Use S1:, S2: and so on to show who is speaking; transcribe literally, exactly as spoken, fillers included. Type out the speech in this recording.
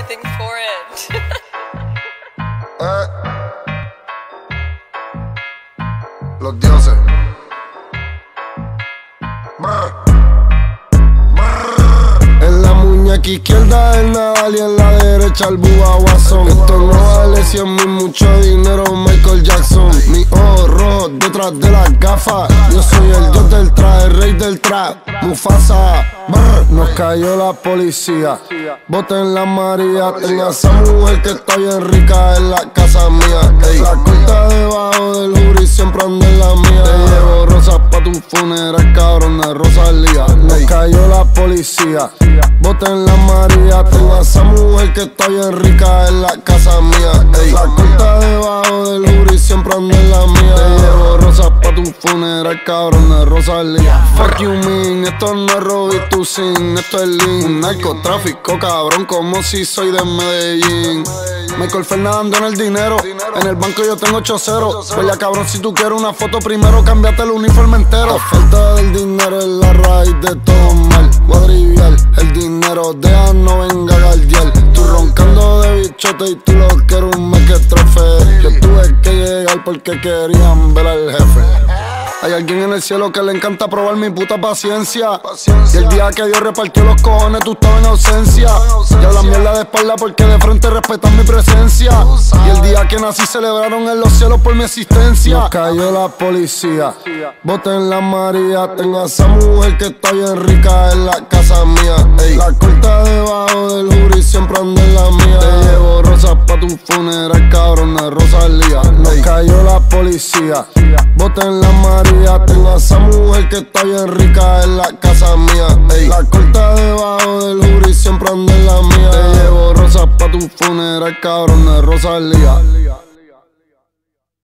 S1: everything for it.
S2: eh. Los dioses. Brr. Brr. En la muñeca izquierda el Nadal y en la derecha el Bubba Watson. Esto no vale cien mil, mucho dinero, Michael Jackson. Mi ojos rojos detrás de las gafas. Yo soy el dios del traje, el rey del trap, Mufasa. Brr. Nos cayó la policía, boten la María. Tengo a esa mujer que está bien rica en la casa mía. Ey. La corta debajo del jury, siempre ando en la mía. Te llevo rosas pa' tu funeral, cabrón de Rosalía. Nos cayó la policía, boten la María. Tengo a esa mujer que está bien rica en la casa mía. Ey. La corta debajo del jury, siempre ando en la mía. Te llevo rosas pa' tu funeral, cabrón de Rosalía. Fuck you mean, esto no es Robbie Toussaint, esto es Lean. Narcotráfico, cabrón, como si soy de Medellín. Michael Fernando en el dinero, en el banco yo tengo ocho ceros. Vaya cabrón, si tú quieres una foto primero, cámbiate el uniforme entero. La falta del dinero es la raíz de todo mal. Guadrivial, el dinero deja no venga a galdear. Tú roncando de bichote y tú lo quieres un mequetrefe. Yo tuve que llegar porque querían ver al jefe. Hay alguien en el cielo que le encanta probar mi puta paciencia. Y el día que Dios repartió los cojones, tú estabas en ausencia. Y hablas mierda de espalda porque de frente respetan mi presencia. Y el día que nací celebraron en los cielos por mi existencia. Nos cayó la policía, boten la María. Tengo a esa mujer que está bien rica en la casa mía. Ey. La corta debajo del jury, siempre ando en la mía. Te llevo rosas pa' tu funeral, cabrón de Rosalía. Nos cayó la policía, boten la María. Tengo a esa mujer que está bien rica en la casa mía. Ey. La corta debajo del jury, siempre ando en la mía. Te llevo rosas pa' tu funeral, cabrón de Rosalía.